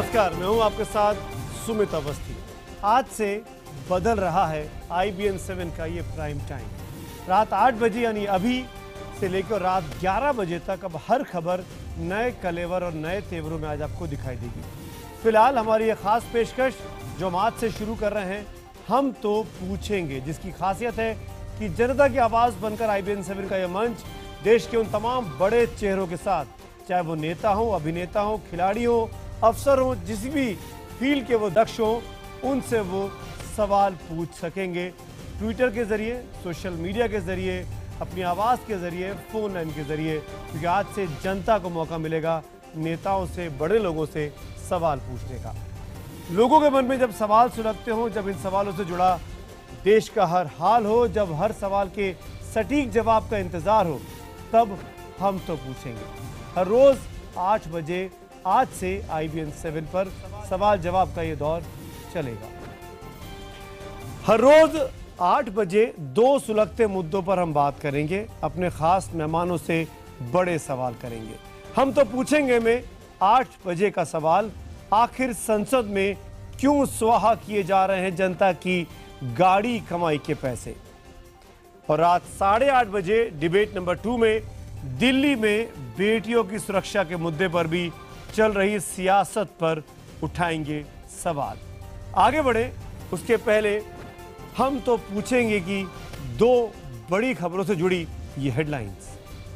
नमस्कार, मैं हूं आपके साथ सुमित अवस्थी। आज से बदल रहा है IBN 7 का ये प्राइम टाइम। रात 8 बजे यानी अभी से लेकर रात 11 बजे तक अब हर खबर नए कलेवर और नए तेवरों में आज आपको दिखाई देगी। फिलहाल हमारी ये खास पेशकश जो हम आज से शुरू कर रहे हैं, हम तो पूछेंगे, जिसकी खासियत है कि जनता की आवाज़ बनकर IBN 7 का यह मंच देश के उन तमाम बड़े चेहरों के साथ, चाहे वो नेता हो, अभिनेता हो, खिलाड़ी हो, अफसर हो, जिस भी फील्ड के वो दक्ष हो, उनसे वो सवाल पूछ सकेंगे। ट्विटर के जरिए, सोशल मीडिया के जरिए, अपनी आवाज़ के जरिए, फ़ोन लाइन के जरिए, क्योंकि आज से जनता को मौका मिलेगा नेताओं से, बड़े लोगों से सवाल पूछने का। लोगों के मन में जब सवाल सुलगते हों, जब इन सवालों से जुड़ा देश का हर हाल हो, जब हर सवाल के सटीक जवाब का इंतज़ार हो, तब हम तो पूछेंगे। हर रोज़ 8 बजे आज से IBN 7 पर सवाल जवाब का ये दौर चलेगा। हर रोज 8 बजे 2 सुलगते मुद्दों पर हम बात करेंगे, अपने खास मेहमानों से बड़े सवाल करेंगे। हम तो पूछेंगे में 8 बजे का सवाल, आखिर संसद में क्यों स्वाहा किए जा रहे हैं जनता की गाड़ी कमाई के पैसे। और रात 8:30 बजे डिबेट नंबर 2 में दिल्ली में बेटियों की सुरक्षा के मुद्दे पर भी चल रही सियासत पर उठाएंगे सवाल। आगे बढ़े उसके पहले हम तो पूछेंगे कि 2 बड़ी खबरों से जुड़ी ये हेडलाइंस।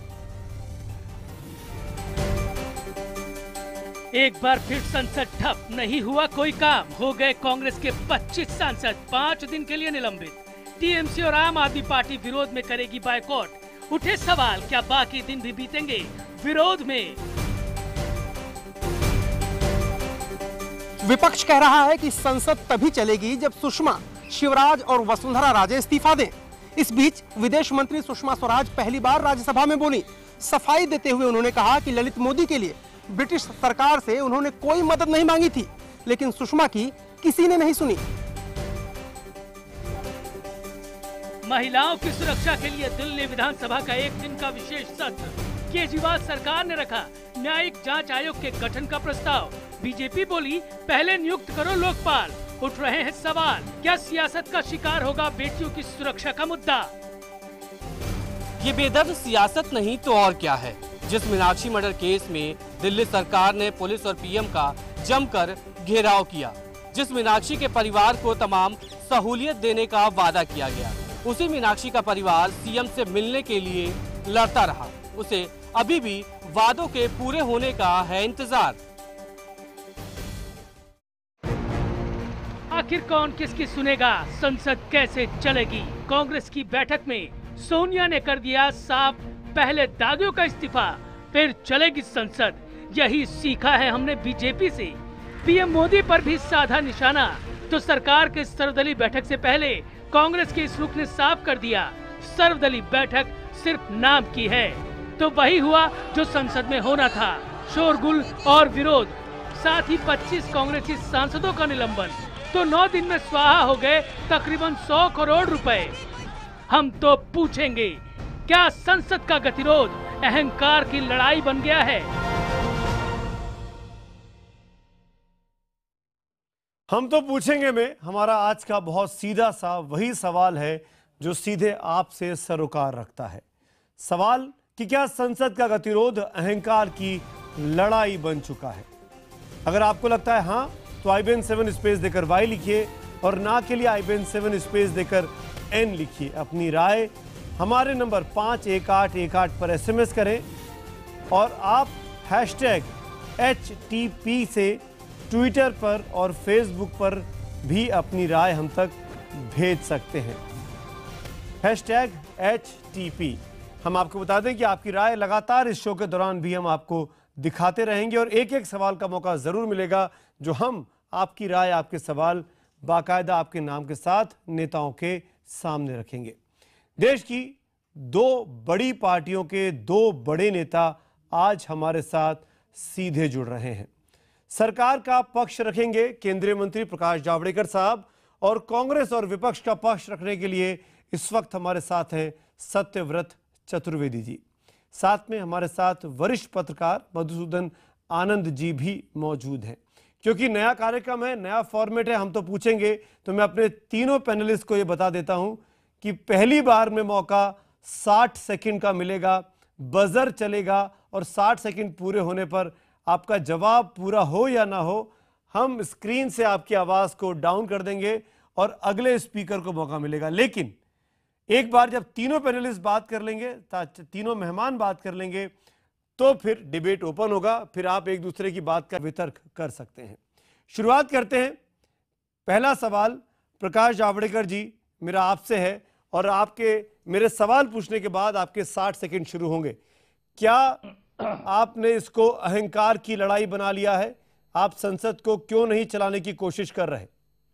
एक बार फिर संसद ठप, नहीं हुआ कोई काम, हो गए कांग्रेस के 25 सांसद 5 दिन के लिए निलंबित। टीएमसी और आम आदमी पार्टी विरोध में करेगी बायकॉट। उठे सवाल, क्या बाकी दिन भी बीतेंगे विरोध में। विपक्ष कह रहा है कि संसद तभी चलेगी जब सुषमा, शिवराज और वसुंधरा राजे इस्तीफा दें। इस बीच विदेश मंत्री सुषमा स्वराज पहली बार राज्यसभा में बोली। सफाई देते हुए उन्होंने कहा कि ललित मोदी के लिए ब्रिटिश सरकार से उन्होंने कोई मदद नहीं मांगी थी, लेकिन सुषमा की किसी ने नहीं सुनी। महिलाओं की सुरक्षा के लिए दिल्ली विधानसभा का 1 दिन का विशेष सत्र। केजरीवाल सरकार ने रखा न्यायिक जांच आयोग के गठन का प्रस्ताव। बीजेपी बोली पहले नियुक्त करो लोकपाल। उठ रहे हैं सवाल, क्या सियासत का शिकार होगा बेटियों की सुरक्षा का मुद्दा। ये बेदर्द सियासत नहीं तो और क्या है। जिस मीनाक्षी मर्डर केस में दिल्ली सरकार ने पुलिस और पीएम का जमकर घेराव किया, जिस मीनाक्षी के परिवार को तमाम सहूलियत देने का वादा किया गया, उसी मीनाक्षी का परिवार सीएम से मिलने के लिए लड़ता रहा। उसे अभी भी वादों के पूरे होने का है इंतजार। आखिर कौन किसकी सुनेगा, संसद कैसे चलेगी। कांग्रेस की बैठक में सोनिया ने कर दिया साफ, पहले दागियों का इस्तीफा, फिर चलेगी संसद। यही सीखा है हमने बीजेपी से। पीएम मोदी पर भी साधा निशाना, तो सरकार के सर्वदलीय बैठक से पहले कांग्रेस के इस रुख ने साफ कर दिया, सर्वदलीय बैठक सिर्फ नाम की है। तो वही हुआ जो संसद में होना था, शोरगुल और विरोध, साथ ही 25 कांग्रेसी सांसदों का निलंबन। तो 9 दिन में स्वाहा हो गए तकरीबन 100 करोड़ रुपए। हम तो पूछेंगे, क्या संसद का गतिरोध अहंकार की लड़ाई बन गया है। हम तो पूछेंगे में हमारा आज का बहुत सीधा सा वही सवाल है जो सीधे आपसे सरोकार रखता है। सवाल कि क्या संसद का गतिरोध अहंकार की लड़ाई बन चुका है। अगर आपको लगता है हाँ, तो IBN 7 स्पेस देकर Y लिखिए, और ना के लिए IBN 7 स्पेस देकर N लिखिए। अपनी राय हमारे नंबर 51818 पर SMS करें, और आप #HTP से ट्विटर पर और फेसबुक पर भी अपनी राय हम तक भेज सकते हैं। #HTP। हम आपको बता दें कि आपकी राय लगातार इस शो के दौरान भी हम आपको दिखाते रहेंगे, और एक एक सवाल का मौका ज़रूर मिलेगा जो हम आपकी राय, आपके सवाल बाकायदा आपके नाम के साथ नेताओं के सामने रखेंगे। देश की 2 बड़ी पार्टियों के 2 बड़े नेता आज हमारे साथ सीधे जुड़ रहे हैं। सरकार का पक्ष रखेंगे केंद्रीय मंत्री प्रकाश जावड़ेकर साहब, और कांग्रेस और विपक्ष का पक्ष रखने के लिए इस वक्त हमारे साथ हैं सत्यव्रत चतुर्वेदी जी। साथ में हमारे साथ वरिष्ठ पत्रकार मधुसूदन आनंद जी भी मौजूद हैं। क्योंकि नया कार्यक्रम है, नया फॉर्मेट है, हम तो पूछेंगे। तो मैं अपने तीनों पैनलिस्ट को ये बता देता हूं कि पहली बार में मौका 60 सेकंड का मिलेगा, बजर चलेगा और 60 सेकंड पूरे होने पर आपका जवाब पूरा हो या ना हो, हम स्क्रीन से आपकी आवाज को डाउन कर देंगे और अगले स्पीकर को मौका मिलेगा। लेकिन एक बार जब तीनों पैनलिस्ट बात कर लेंगे, तीनों मेहमान बात कर लेंगे, तो फिर डिबेट ओपन होगा, फिर आप एक दूसरे की बात का वितर्क कर सकते हैं। शुरुआत करते हैं। पहला सवाल प्रकाश जावड़ेकर जी मेरा आपसे है और आपके मेरे सवाल पूछने के बाद आपके 60 सेकंड शुरू होंगे। क्या आपने इसको अहंकार की लड़ाई बना लिया है? आप संसद को क्यों नहीं चलाने की कोशिश कर रहे?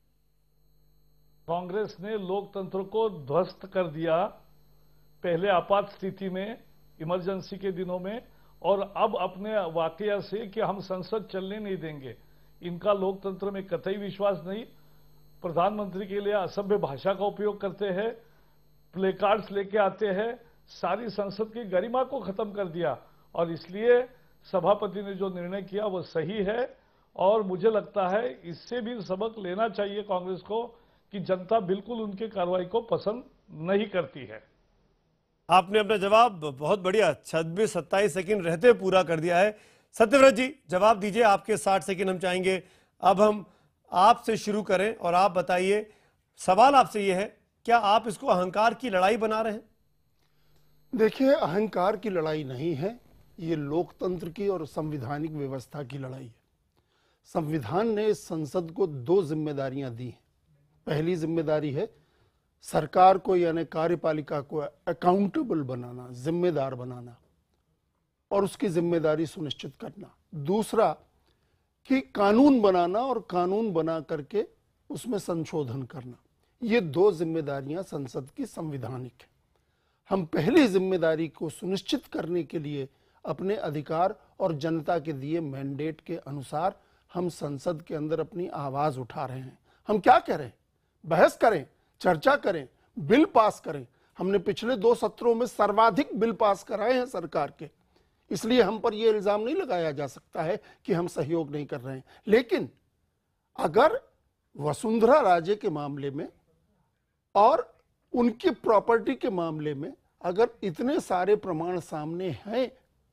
कांग्रेस ने लोकतंत्र को ध्वस्त कर दिया, पहले आपात स्थिति में, इमरजेंसी के दिनों में, और अब अपने वाकया से कि हम संसद चलने नहीं देंगे। इनका लोकतंत्र में कतई विश्वास नहीं। प्रधानमंत्री के लिए असभ्य भाषा का उपयोग करते हैं, प्ले कार्ड्स लेके आते हैं, सारी संसद की गरिमा को खत्म कर दिया। और इसलिए सभापति ने जो निर्णय किया वो सही है और मुझे लगता है इससे भी सबक लेना चाहिए कांग्रेस को कि जनता बिल्कुल उनकी कार्रवाई को पसंद नहीं करती है। आपने अपना जवाब बहुत बढ़िया 26-27 सेकंड रहते पूरा कर दिया है। सत्यव्रत जी जवाब दीजिए, आपके 60 सेकंड हम चाहेंगे। अब हम आपसे शुरू करें और आप बताइए, सवाल आपसे यह है, क्या आप इसको अहंकार की लड़ाई बना रहे हैं? देखिए, अहंकार की लड़ाई नहीं है, ये लोकतंत्र की और संवैधानिक व्यवस्था की लड़ाई है। संविधान ने संसद को 2 जिम्मेदारियां दी हैं। पहली जिम्मेदारी है सरकार को यानी कार्यपालिका को अकाउंटेबल बनाना, जिम्मेदार बनाना और उसकी जिम्मेदारी सुनिश्चित करना। दूसरा कि कानून बनाना और कानून बना करके उसमें संशोधन करना। ये 2 जिम्मेदारियां संसद की संवैधानिक है। हम पहली जिम्मेदारी को सुनिश्चित करने के लिए अपने अधिकार और जनता के दिए मैंडेट के अनुसार हम संसद के अंदर अपनी आवाज उठा रहे हैं। हम क्या कह रहे हैं? बहस करें, चर्चा करें, बिल पास करें। हमने पिछले 2 सत्रों में सर्वाधिक बिल पास कराए हैं सरकार के, इसलिए हम पर यह इल्जाम नहीं लगाया जा सकता है कि हम सहयोग नहीं कर रहे हैं। लेकिन अगर वसुंधरा राजे के मामले में और उनकी प्रॉपर्टी के मामले में अगर इतने सारे प्रमाण सामने हैं,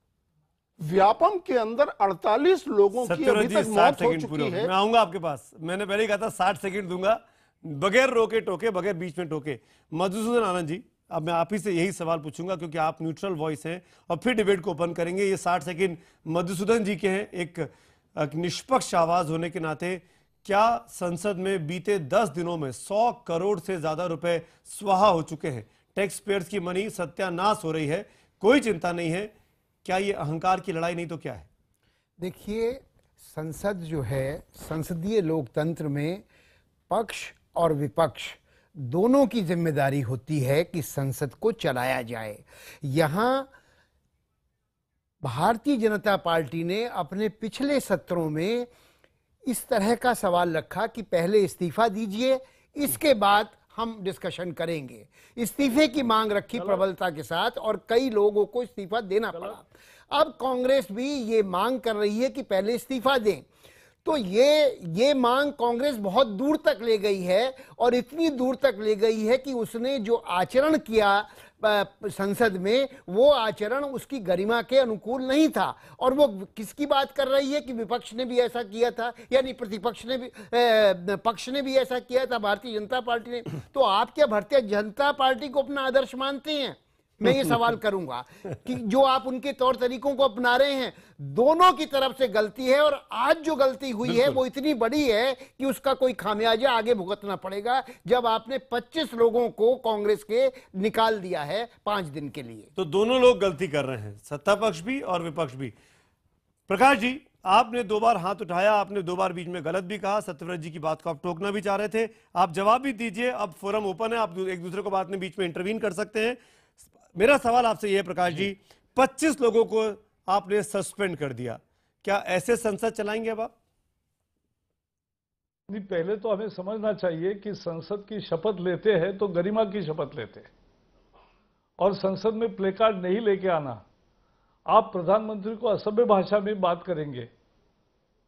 व्यापम के अंदर 48 लोगों की अभी तक मौत हो चुकी है। मैं आऊंगा आपके पास, मैंने पहले ही कहा था 60 सेकंड दूंगा, बगैर रोके टोके, बगैर बीच में टोके। मधुसूदन आनंद जी, अब मैं आप ही से यही सवाल पूछूंगा क्योंकि आप न्यूट्रल वॉइस हैं और फिर डिबेट को ओपन करेंगे। ये 60 सेकंड मधुसूदन जी के हैं, एक निष्पक्ष आवाज होने के नाते। क्या संसद में बीते 10 दिनों में 100 करोड़ से ज्यादा रुपए स्वाहा हो चुके हैं? टैक्स पेयर्स की मनी सत्यानाश हो रही है, कोई चिंता नहीं है। क्या ये अहंकार की लड़ाई नहीं तो क्या है? देखिए, संसद जो है, संसदीय लोकतंत्र में पक्ष और विपक्ष दोनों की जिम्मेदारी होती है कि संसद को चलाया जाए। यहां भारतीय जनता पार्टी ने अपने पिछले सत्रों में इस तरह का सवाल रखा कि पहले इस्तीफा दीजिए, इसके बाद हम डिस्कशन करेंगे। इस्तीफे की मांग रखी प्रबलता के साथ और कई लोगों को इस्तीफा देना पड़ा। अब कांग्रेस भी ये मांग कर रही है कि पहले इस्तीफा दें। तो ये मांग कांग्रेस बहुत दूर तक ले गई है और इतनी दूर तक ले गई है कि उसने जो आचरण किया संसद में, वो आचरण उसकी गरिमा के अनुकूल नहीं था। और वो किसकी बात कर रही है कि विपक्ष ने भी ऐसा किया था, यानी प्रतिपक्ष ने भी, पक्ष ने भी ऐसा किया था, भारतीय जनता पार्टी ने। तो आप क्या भारतीय जनता पार्टी को अपना आदर्श मानते हैं? मैं ये सवाल करूंगा कि जो आप उनके तौर तरीकों को अपना रहे हैं, दोनों की तरफ से गलती है। और आज जो गलती हुई है वो इतनी बड़ी है कि उसका कोई खामियाजा आगे भुगतना पड़ेगा, जब आपने 25 लोगों को कांग्रेस के निकाल दिया है 5 दिन के लिए। तो दोनों लोग गलती कर रहे हैं, सत्ता पक्ष भी और विपक्ष भी। प्रकाश जी, आपने 2 बार हाथ उठाया, आपने 2 बार बीच में गलत भी कहा, सत्यव्रत जी की बात को आप टोकना भी चाह रहे थे। आप जवाब भी दीजिए, अब फोरम ओपन है, आप एक दूसरे को बात में बीच में इंटरवीन कर सकते हैं। मेरा सवाल आपसे यह है प्रकाश जी, 25 लोगों को आपने सस्पेंड कर दिया, क्या ऐसे संसद चलाएंगे अब आप? नहीं, पहले तो हमें समझना चाहिए कि संसद की शपथ लेते हैं तो गरिमा की शपथ लेते हैं और संसद में प्ले कार्ड नहीं लेके आना। आप प्रधानमंत्री को असभ्य भाषा में बात करेंगे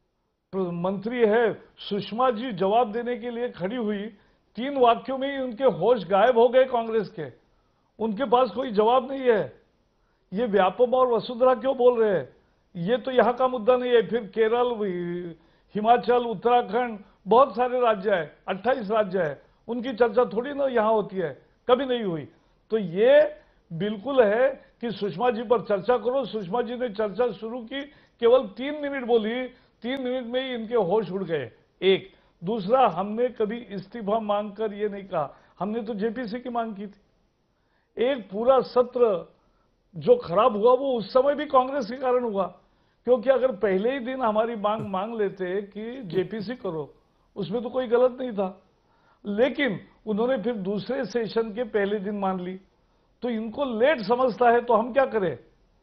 मंत्री है, सुषमा जी जवाब देने के लिए खड़ी हुई, 3 वाक्यों में ही उनके होश गायब हो गए कांग्रेस के। उनके पास कोई जवाब नहीं है। ये व्यापम और वसुंधरा क्यों बोल रहे हैं? ये तो यहाँ का मुद्दा नहीं है। फिर केरल, हिमाचल, उत्तराखंड, बहुत सारे राज्य है, 28 राज्य है, उनकी चर्चा थोड़ी ना यहाँ होती है, कभी नहीं हुई। तो ये बिल्कुल है कि सुषमा जी पर चर्चा करो। सुषमा जी ने चर्चा शुरू की, केवल 3 मिनट बोली, 3 मिनट में ही इनके होश उड़ गए। एक दूसरा, हमने कभी इस्तीफा मांगकर ये नहीं कहा, हमने तो जेपीसी की मांग की थी। एक पूरा सत्र जो खराब हुआ वो उस समय भी कांग्रेस के कारण हुआ, क्योंकि अगर पहले ही दिन हमारी मांग लेते कि जेपीसी करो, उसमें तो कोई गलत नहीं था। लेकिन उन्होंने फिर दूसरे सेशन के पहले दिन मान ली, तो इनको लेट समझता है, तो हम क्या करें?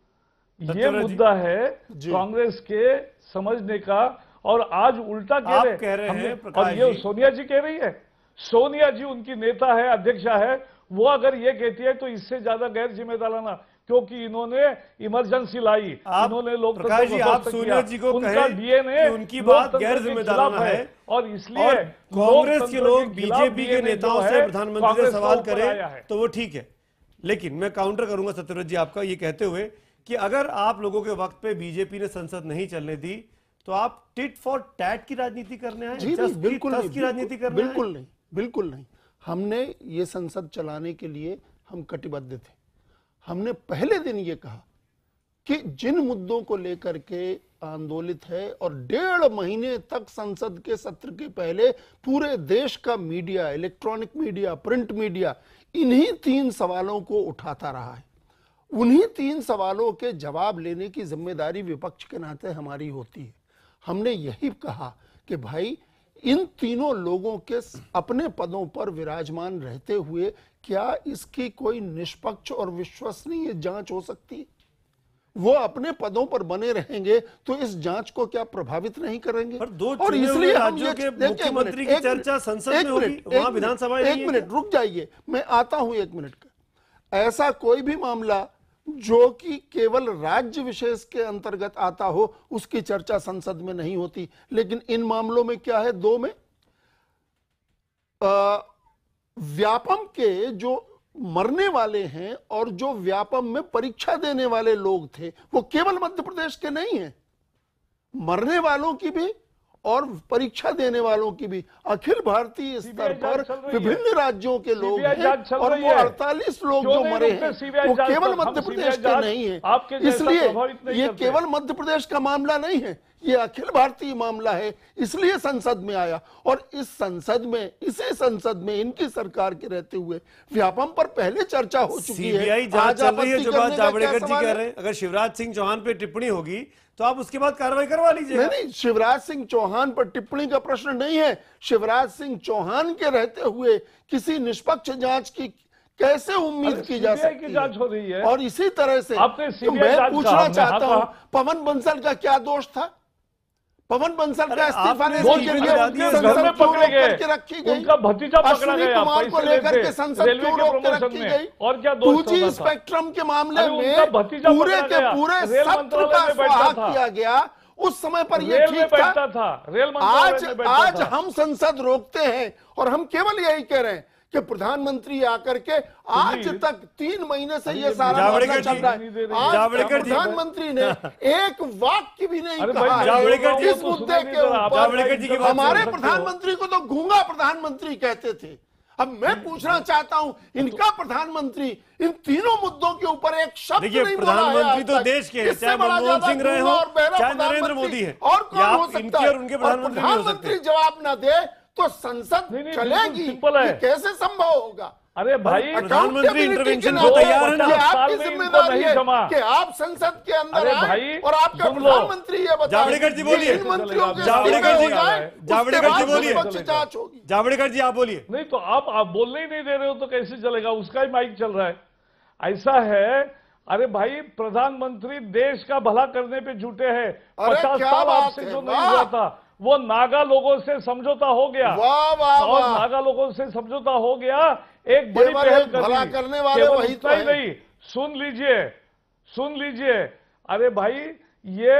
ये मुद्दा है कांग्रेस के समझने का। और आज उल्टा कह रहे हैं, और ये सोनिया जी कह रही है, सोनिया जी उनकी नेता है, अध्यक्षा है, वो अगर ये कहती है तो इससे ज्यादा गैर जिम्मेदाराना, क्योंकि इन्होंने इमरजेंसी लाई, इन्होंने प्रकाश जी, आप सोनिया जी को उनका डीएनए, उनकी बात गैर जिम्मेदाराना है, और इसलिए कांग्रेस के लोग बीजेपी के नेताओं से प्रधानमंत्री से सवाल करें तो वो ठीक है। लेकिन मैं काउंटर करूंगा सत्यव्रत जी आपका ये कहते हुए कि अगर आप लोगों के वक्त पे बीजेपी ने संसद नहीं चलने दी तो आप टिट फॉर टैट की राजनीति करने आए? जी नहीं, बिल्कुल नहीं, की राजनीति करने आए? बिल्कुल नहीं, बिल्कुल नहीं। हमने ये संसद चलाने के लिए हम कटिबद्ध थे। हमने पहले दिन ये कहा कि जिन मुद्दों को लेकर के आंदोलित है, और 1.5 महीने तक संसद के सत्र के पहले पूरे देश का media, electronic media, print media इन्हीं 3 सवालों को उठाता रहा है। उन्हीं 3 सवालों के जवाब लेने की जिम्मेदारी विपक्ष के नाते हमारी होती है। हमने यही कहा कि भाई इन तीनों लोगों के अपने पदों पर विराजमान रहते हुए क्या इसकी कोई निष्पक्ष और विश्वसनीय जांच हो सकती है? वो अपने पदों पर बने रहेंगे तो इस जांच को क्या प्रभावित नहीं करेंगे? और इसलिए राज्यों के मुख्यमंत्री की चर्चा संसद में होगी, वहां विधानसभा। एक मिनट रुक जाइए, मैं आता हूं 1 मिनट का। ऐसा कोई भी मामला जो कि केवल राज्य विशेष के अंतर्गत आता हो उसकी चर्चा संसद में नहीं होती। लेकिन इन मामलों में क्या है, 2 में व्यापम के जो मरने वाले हैं और जो व्यापम में परीक्षा देने वाले लोग थे वो केवल मध्य प्रदेश के नहीं हैं, मरने वालों की भी और परीक्षा देने वालों की भी अखिल भारतीय स्तर पर विभिन्न राज्यों के लोग हैं, और वो 48 लोग जो मरे हैं वो केवल मध्य प्रदेश के नहीं है। इसलिए ये केवल मध्य प्रदेश का मामला नहीं है, ये अखिल भारतीय मामला है, इसलिए संसद में आया। और इस संसद में, इसी संसद में इनकी सरकार के रहते हुए व्यापम पर पहले चर्चा हो चुकी है। सीबीआई जांच चल रही है, जो बात जावड़ेकर जी कह रहे हैं। अगर शिवराज सिंह चौहान पे टिप्पणी होगी तो आप उसके बाद कार्रवाई करवा लीजिए। नहीं, शिवराज सिंह चौहान पर टिप्पणी का प्रश्न नहीं है। शिवराज सिंह चौहान के रहते हुए किसी निष्पक्ष जांच की कैसे उम्मीद की जा सकती है? जांच हो रही है। और इसी तरह से तो मैं पूछना चाहता हूं, पवन बंसल का क्या दोष था? पवन बंसल का इस्तीफा देने के लिए संसद पकड़े गए, रखी गई। उनका भतीजा पकड़ा गया, कुमार को लेकर के संसद क्यों रोक के रखी गई? और क्या 2G स्पेक्ट्रम के मामले में पूरे के पूरे सत्र का सुहाग किया गया। उस समय पर ये ठीक था। आज हम संसद रोकते हैं और हम केवल यही कह रहे हैं कि प्रधानमंत्री आकर के आज तक 3 महीने से ये सारा मामला चल रहा है, आज प्रधानमंत्री ने एक वाक्य भी नहीं कहा इस मुद्दे के ऊपर। हमारे प्रधानमंत्री को तो गूंगा प्रधानमंत्री कहते थे। अब मैं पूछना चाहता हूं, इनका प्रधानमंत्री इन तीनों मुद्दों के ऊपर एक शब्द नहीं बोला है। प्रधानमंत्री तो देश के हैं, चाहे मनमोहन सिंह रहे हो, चाहे नरेंद्र मोदी है, और कौन हो सकता है? उनके प्रधानमंत्री जवाब ना दे तो संसद चलेगी? ये कैसे संभव होगा? अरे भाई, प्रधानमंत्री इंटरवेंशन को तैयार है ना? आपकी जिम्मेदारी है कि आप संसद के अंदर आए और आपका प्रधानमंत्री ये बताए। जावड़ेकर जी बोलिए, जावड़ेकर जी बोलिए, जांच होगी। जावड़ेकर जी आप बोलिए। नहीं तो आप बोलने ही नहीं दे रहे हो तो कैसे चलेगा? उसका ही माइक चल रहा है। ऐसा है, अरे भाई प्रधानमंत्री देश का भला करने पे जुटे हैं। 50 साल आपसे जो नहीं हुआ था वो नागा लोगों से समझौता हो गया, और नागा लोगों से समझौता हो गया, एक बड़ी पहल भला करने वाले वही तो नहीं। सुन लीजिए, अरे भाई ये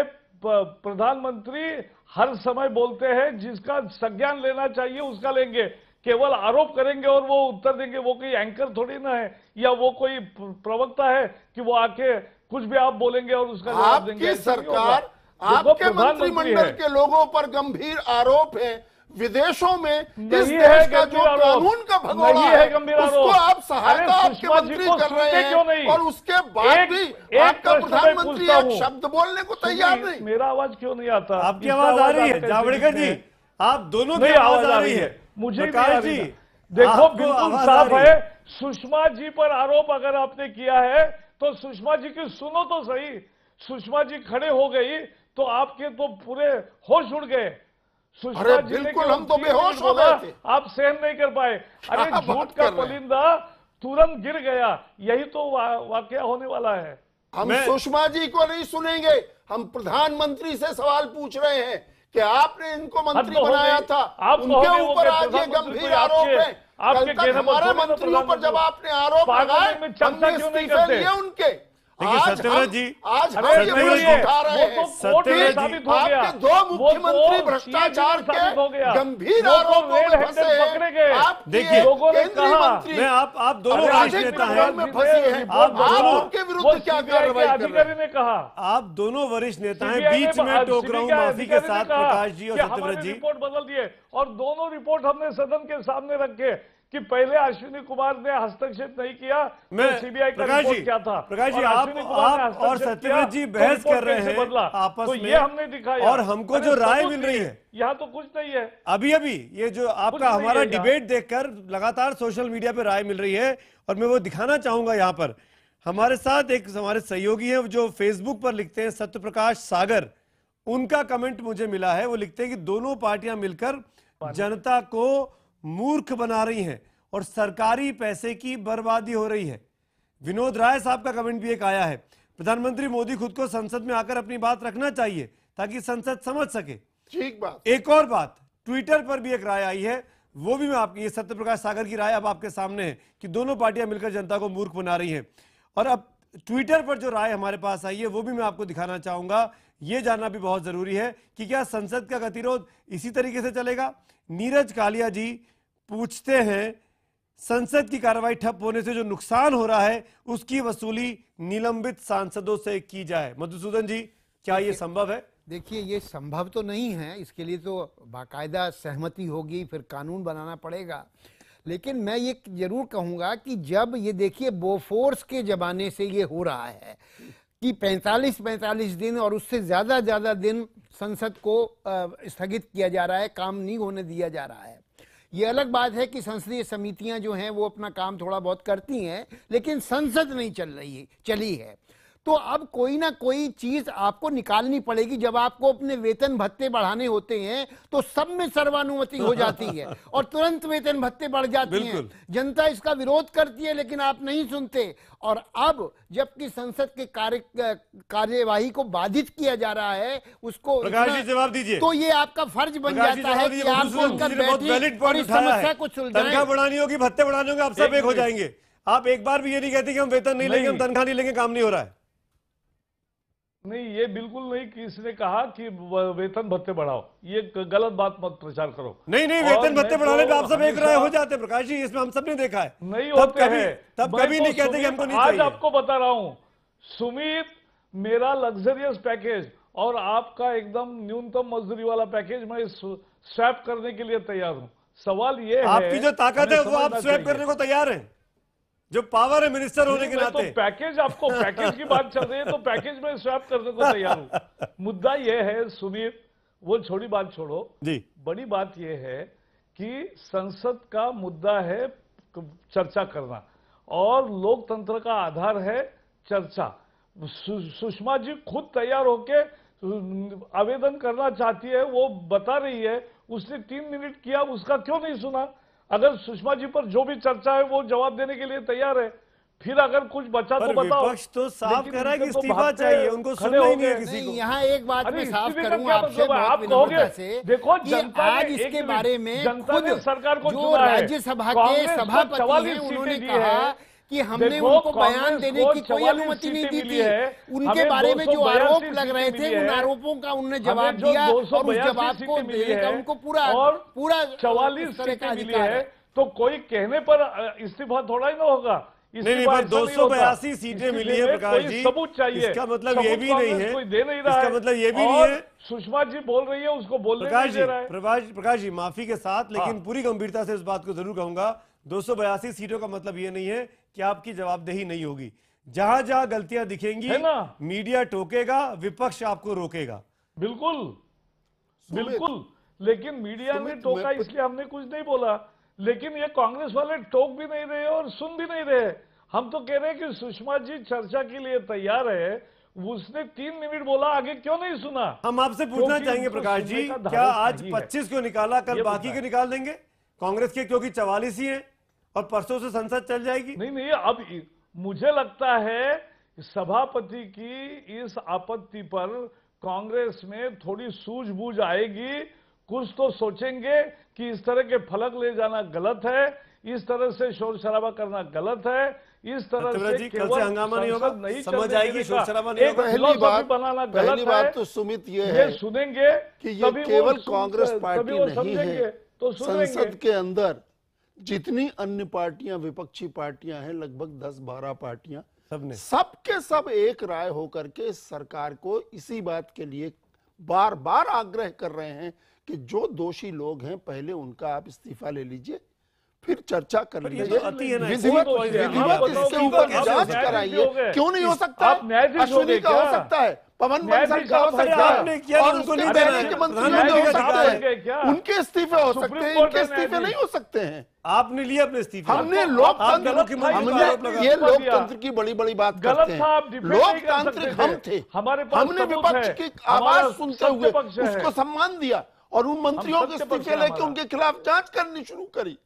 प्रधानमंत्री हर समय बोलते हैं जिसका संज्ञान लेना चाहिए उसका लेंगे, केवल आरोप करेंगे और वो उत्तर देंगे। वो कोई एंकर थोड़ी ना है या वो कोई प्रवक्ता है कि वो आके कुछ भी आप बोलेंगे और उसका जवाब देंगे। आपकी सरकार, आपके मंत्रिमंडल के लोगों पर गंभीर आरोप है। विदेशों में इस देश का जो कानून का भगोड़ा है उसको आप सहायता आपके मंत्री कर रहे हैं और उसके बाद भी आपका प्रधानमंत्री एक शब्द बोलने को तैयार नहीं। मेरा आवाज क्यों नहीं आता? आपकी आवाज आ रही है जावड़ेकर जी, आप दोनों की आवाज आ रही है। मुझे जी देखो बिल्कुल साफ है, सुषमा जी पर आरोप अगर आपने किया है तो सुषमा जी की सुनो तो सही। सुषमा जी खड़े हो गई तो आपके तो पूरे होश उड़ गए। अरे बिल्कुल, हम तो बेहोश हो गए थे, आप सहन नहीं कर पाए। अरे झूठ का परिंदा तुरंत गिर गया, यही तो वाकया होने वाला है। हम सुषमा जी को नहीं सुनेंगे, हम प्रधानमंत्री से सवाल पूछ रहे हैं कि आपने इनको मंत्री बनाया था, उनके ऊपर आज ये गंभीर आरोप है। कल तक हमारे मंत्रियों पर जब आपने आरोप लगाए हमने इस्तीफे लिए उनके। सत्यव्रत जी, आज हम ये प्रश्न उठा रहे हैं, आपके दो मुख्यमंत्री भ्रष्टाचार के गंभीर आरोपों में फंसे हैं। आप देखिए, केंद्रीय मंत्री मैं आप दोनों वरिष्ठ नेता हैं, में फंसे हैं, आप उनके विरुद्ध क्या कार्रवाई कर रहे हैं? ने कहा आप दोनों वरिष्ठ नेता हैं, बीच में टोक रहा हूं माफी के साथ प्रकाश जी और सत्यव्रत जी। रिपोर्ट बदल दिए और दोनों रिपोर्ट हमने सदन के सामने रखे कि पहले अश्विनी कुमार ने हस्तक्षेप नहीं किया तो सीबीआई का रिपोर्ट क्या था। प्रकाश जी, आप और सत्यव्रत जी बहस कर रहे हैं आपस में, ये हमने दिखाया और हमको जो राय मिल रही है यहाँ तो कुछ नहीं है। अभी ये जो आपका हमारा डिबेट देखकर लगातार सोशल मीडिया पे राय मिल रही है और मैं वो दिखाना चाहूंगा। यहाँ पर हमारे साथ एक हमारे सहयोगी हैं जो फेसबुक पर लिखते हैं, सत्य प्रकाश सागर, उनका कमेंट मुझे मिला है। वो लिखते हैं कि दोनों पार्टियां मिलकर जनता को मूर्ख बना रही हैं और सरकारी पैसे की बर्बादी हो रही है। विनोद राय साहब का कमेंट भी एक आया है, प्रधानमंत्री मोदी खुद को संसद में आकर अपनी बात रखना चाहिए ताकि संसद समझ सके। ठीक बात। एक और बात, ट्विटर पर भी एक राय आई है, वो भी मैं आपकी, ये सत्य प्रकाश सागर की राय अब आपके सामने है कि दोनों पार्टियां मिलकर जनता को मूर्ख बना रही हैं। और अब ट्विटर पर जो राय हमारे पास आई है वो भी मैं आपको दिखाना चाहूंगा। ये जानना भी बहुत जरूरी है कि क्या संसद का गतिरोध इसी तरीके से चलेगा। नीरज कालिया जी पूछते हैं, संसद की कार्रवाई ठप होने से जो नुकसान हो रहा है उसकी वसूली निलंबित सांसदों से की जाए। मधुसूदन जी, क्या ये संभव है? देखिए, ये संभव तो नहीं है, इसके लिए तो बाकायदा सहमति होगी, फिर कानून बनाना पड़ेगा। लेकिन मैं ये जरूर कहूँगा कि जब ये देखिए बोफोर्स के ज़माने से ये हो रहा है कि 45 दिन और उससे ज़्यादा दिन संसद को स्थगित किया जा रहा है, काम नहीं होने दिया जा रहा है। ये अलग बात है कि संसदीय समितियां जो हैं वो अपना काम थोड़ा बहुत करती हैं, लेकिन संसद नहीं चली है। तो अब कोई ना कोई चीज आपको निकालनी पड़ेगी। जब आपको अपने वेतन भत्ते बढ़ाने होते हैं तो सब में सर्वानुमति हो जाती है और तुरंत वेतन भत्ते बढ़ जाते हैं। जनता इसका विरोध करती है लेकिन आप नहीं सुनते। और अब जबकि संसद के कार्यवाही को बाधित किया जा रहा है, उसको प्रकाश जी जवाब दीजिए। तो ये आपका फर्ज बन जाता है कि आप बोलकर बैठिए और इस समस्या को सुलझाएं। तनख्वाह बढ़ानी होगी, भत्ते बढ़ाने होंगे, आप सब एक हो जाएंगे। आप एक बार भी ये नहीं कहते कि हम वेतन नहीं लेंगे, हम तनख्वाह नहीं लेंगे, काम नहीं हो रहा है। नहीं, ये बिल्कुल नहीं किसी ने कहा कि वेतन भत्ते बढ़ाओ, ये गलत बात मत प्रचार करो। नहीं, वेतन भत्ते बढ़ाने पे आप सब एक राय हो जाते हैं प्रकाश जी, इसमें हम सब ने देखा है। नहीं होते हैं, तब कभी नहीं कहते कि हमको नहीं चाहिए। आज आपको बता रहा हूं, सुमित, मेरा लग्जरियस पैकेज और आपका एकदम न्यूनतम मजदूरी वाला पैकेज मैं स्वैप करने के लिए तैयार हूं। सवाल ये है, आपकी जो ताकत है वो आप स्वैप करने को तैयार हैं, जो पावर है मिनिस्टर होने के नाते। तो पैकेज, आपको पैकेज की बात चल रही है तो पैकेज में स्वैप करने को तैयार हूं। मुद्दा यह है सुमित, वो छोटी बात छोड़ो जी, बड़ी बात यह है कि संसद का मुद्दा है चर्चा करना और लोकतंत्र का आधार है चर्चा। सुषमा जी खुद तैयार होके आवेदन करना चाहती है, वो बता रही है, उसने 3 मिनट किया, उसका क्यों नहीं सुना? अगर सुषमा जी पर जो भी चर्चा है वो जवाब देने के लिए तैयार है, फिर अगर कुछ बचा तो बताओ। विपक्ष तो साफ कह रहा है कि इस्तीफा चाहिए, उनको सुनना ही नहीं है किसी को। यहाँ एक बात मैं साफ करूं आपसे, आप कहोगे देखो जनता आज इसके बारे में खुद सरकार को जो राज्यसभा के सभापति हैं उन्होंने कहा कि हमने देखो, उनको बयान कांग्रेस देने को की कोई 44 अनुमति नहीं सीटें दी मिली थी। है। उनके हमें बारे में जो 282 आरोप लग सीटें रहे मिली थे है। उन आरोपों का उन्होंने हमें जवाब जो दिया और उस 282 जवाब को सीटें मिली देने का है उनको पूरा और पूरा 44 इस तरह का सीटें मिली अधिकार है, है। तो कोई कहने पर इस्तीफा थोड़ा ही ना होगा। नहीं, पर 282 सीटें मिली है प्रकाश जी, सबूत चाहिए। इसका मतलब ये भी नहीं है, कोई दे नहीं रहा इसका है। मतलब ये भी नहीं और है। सुषमा जी बोल रही है, उसको बोलने प्रकाश नहीं जी, दे रहा है। प्रकाश जी, माफी के साथ लेकिन हाँ। पूरी गंभीरता से इस बात को जरूर कहूंगा, 282 सीटों का मतलब ये नहीं है कि आपकी जवाबदेही नहीं होगी। जहां जहां गलतियां दिखेंगी है ना? मीडिया टोकेगा, विपक्ष आपको रोकेगा। बिल्कुल बिल्कुल, लेकिन मीडिया ने टोका इसलिए हमने कुछ नहीं बोला, लेकिन ये कांग्रेस वाले टोक भी नहीं रहे और सुन भी नहीं रहे। हम तो कह रहे हैं कि सुषमा जी चर्चा के लिए तैयार है, उसने 3 मिनट बोला, आगे क्यों नहीं सुना? हम आपसे पूछना क्योंकि चाहेंगे उनको प्रकाश सुनने जी, का क्या धारस आज नहीं है। 25 को निकाला, कल ये बाकी मुद्दा के है। निकाल देंगे कांग्रेस के, क्योंकि 44 ही है और परसों से संसद चल जाएगी? नहीं, अब मुझे लगता है सभापति की इस आपत्ति पर कांग्रेस में थोड़ी सूझबूझ आएगी। कुछ तो सोचेंगे कि इस तरह के फलक ले जाना गलत है, इस तरह से शोर शराबा करना गलत है, इस तरह सत्यव्रत से जी, कल से हंगामा नहीं होगा, संसद समझ चलने आएगी, देने शोर का शराबा नहीं एक होगा। फिलॉसफी बनाना गलत पहली है। बात तो सुमित ये ये है सुनेंगे कि ये तभी वो केवल सुन- कांग्रेस तभी पार्टी वो नहीं समझेंगे, है। तो सुनेंगे। संसद के अंदर जितनी अन्य पार्टियां, विपक्षी पार्टियां हैं, लगभग 10-12 पार्टियां, सबने सबके सब एक राय होकर के सरकार को इसी बात के लिए बार बार आग्रह कर रहे हैं कि जो दोषी लोग हैं पहले उनका आप इस्तीफा ले लीजिए, फिर चर्चा कर ये लीजिए, तो अति है ना, विधिवत कोई दोषी है। विधिवत आप इसके बताओ ऊपर कैसे जांच न्यायाधीश कराइए। हो गए? क्यों नहीं हो सकता? आप न्यायाधीश हो अश्विनी गए का हो क्या? सकता है, पवन न्यायाधीश बंसल का हो आप सकता आपने है, किया, और उनको उसके नहीं पहले देना है। के मंत्रियों न्यायाधीश के हो आप सकता बन गए क्या? है, उनके इस्तीफे हो सकते सुप्रीम हैं, कोर्ट इनके के इस्तीफे न्यायाधीश। नहीं हो सकते हैं। आपने लिया अपने इस्तीफे, हमने आपने लोकतंत्र, मुख्यमंत्री पर आरोप लगा। हमने ये लोकतंत्र की बड़ी बड़ी बात गलत करते था, आप हैं। डिफेंड नहीं कर लोकतांत्रिक सकते हम थे। थे, हमारे पास हमने सबूत विपक्ष है, की हमारा आवाज सुनते हुए सत्य पक्ष है। उसको सम्मान दिया और उन मंत्रियों हम के सत्य पक्ष इस्तीफे है लेके हमारा। उनके खिलाफ जांच करनी शुरू करी।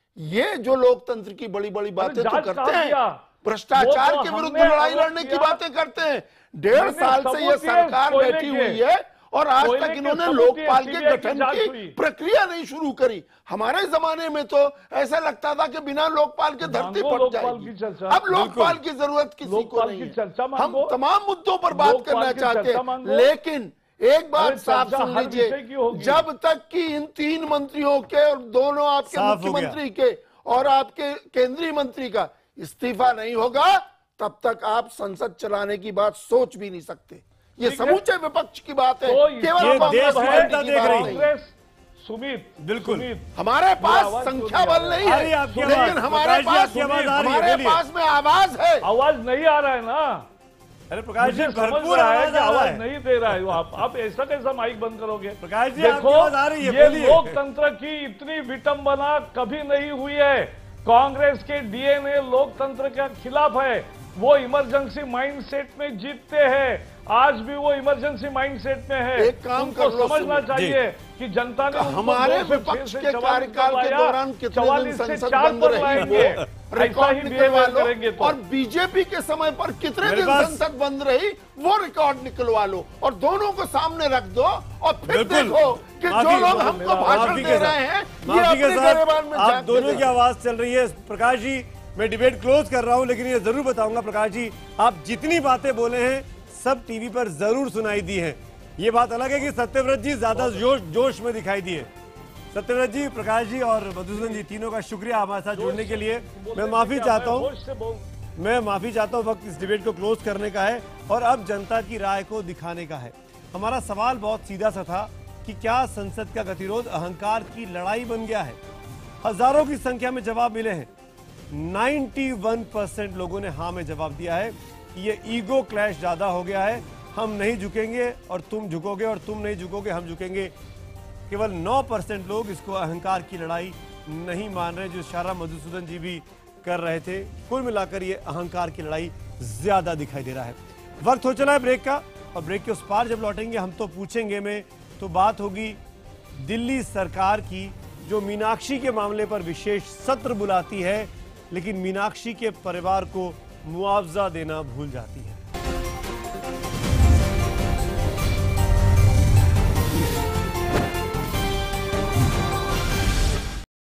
ये जो लोकतंत्र की बड़ी बड़ी बातें तो जांच करते कहाँ हैं, किया? भ्रष्टाचार वो तो के विरुद्ध हमने लड़ाई आरोप लड़ने की किया। बातें करते हैं। 1.5 साल से ये सबूत दिए सरकार कोयले बैठी के। हुई है और आज कोयले तक के इन्होंने सबूत लोकपाल दिए, के CBI की गठन जांच की हुई। प्रक्रिया नहीं शुरू करी। हमारे जमाने में तो ऐसा लगता था कि बिना लोकपाल के धरती मांगो पट लोकपाल जाएगी। की चर्चा। अब लोकपाल की जरूरत किसी को लोकपाल नहीं की है। चर्चा हम मांगो। तमाम मुद्दों पर बात लोकपाल करना की चाहते चर्चा हैं, मांगो। लेकिन एक बात अरे साफ चर्चा सुन हर विषय की लीजिए, होगी। जब तक कि इन 3 मंत्रियों के और दोनों आपके साफ हो गया। मुख्यमंत्री के और आपके केंद्रीय मंत्री का इस्तीफा नहीं होगा, तब तक आप संसद चलाने की बात सोच भी नहीं सकते। ये ठीक है। समूचे विपक्ष की बात है, तो केवल ये कांग्रेस देश की पार्टी जनता की देख बात रही नहीं। कांग्रेस सुमित बिल्कुल। सुमित, हमारे पास आवाज संख्या क्यों बल नहीं नहीं आ रही है है, आपकी आवाज? लेकिन हमारे प्रकाश जी, पास आपकी आवाज आ रही है, हमारे बोलिए। पास में आवाज है। आवाज नहीं आ रहा है ना? अरे प्रकाश जी, मुझे समझ भरपूर रहा है आवाज कि आ रहा आवाज है। नहीं दे रहा है। आप ऐसा कैसा माइक बंद करोगे? प्रकाश जी, देखो, आपकी आवाज आ रही है, ये बोलिए। लोकतंत्र की इतनी विटंबना कभी नहीं हुई है। कांग्रेस के डीएनए लोकतंत्र के खिलाफ है। वो इमरजेंसी माइंडसेट में जीतते हैं, आज भी वो इमरजेंसी माइंडसेट में है। एक काम उनको कर लो, समझना सुमित। चाहिए कि जनता ने उनको हमारे 2 से 6 विपक्ष से के 44 कार्यकाल के लाया, दौरान कितने दिन 44 से संसद 4 बंद पर रही, लाएंगे। वो ऐसा रिकॉर्ड ही निकलवा बिहेवियर लो। करेंगे तो। और बीजेपी के समय पर कितने मेरे दिन पास- संसद बंद रही, वो रिकॉर्ड निकलवा लो और दोनों को सामने रख दो और फिर बिल्कुल। देखो कि जो माफी- लोग हमको भाषण माफी दे के रहे साथ- हैं, ये माफी के अपने साथ गिरेबान में आप झांक दोनों देते की हैं। आवाज चल रही है। प्रकाश जी, मैं डिबेट क्लोज कर रहा हूं, लेकिन ये जरूर बताऊंगा प्रकाश जी, आप जितनी बातें बोले हैं सब टीवी पर जरूर सुनाई दी है। ये बात अलग है कि सत्यव्रत जी ज्यादा जोश में दिखाई दिए। सत्यव्रत जी, प्रकाश जी और मधुसूदन जी, तीनों का शुक्रिया हमारे साथ जुड़ने के लिए। मैं माफी चाहता हूँ, मैं माफी चाहता हूँ, वक्त इस डिबेट को क्लोज करने का है और अब जनता की राय को दिखाने का है। हमारा सवाल बहुत सीधा सा था कि क्या संसद का गतिरोध अहंकार की लड़ाई बन गया है? हजारों की संख्या में जवाब मिले हैं। 91% लोगों ने हाँ में जवाब दिया है कि ये ईगो क्लैश ज्यादा हो गया है, हम नहीं झुकेंगे और तुम झुकोगे और तुम नहीं झुकोगे हम झुकेंगे। केवल 9% लोग इसको अहंकार की लड़ाई नहीं मान रहे, जो इशारा मधुसूदन जी भी कर रहे थे। कुल मिलाकर ये अहंकार की लड़ाई ज्यादा दिखाई दे रहा है। वक्त हो चला है ब्रेक का, और ब्रेक के उस पार जब लौटेंगे हम तो पूछेंगे में तो बात होगी दिल्ली सरकार की, जो मीनाक्षी के मामले पर विशेष सत्र बुलाती है लेकिन मीनाक्षी के परिवार को मुआवजा देना भूल जाती है।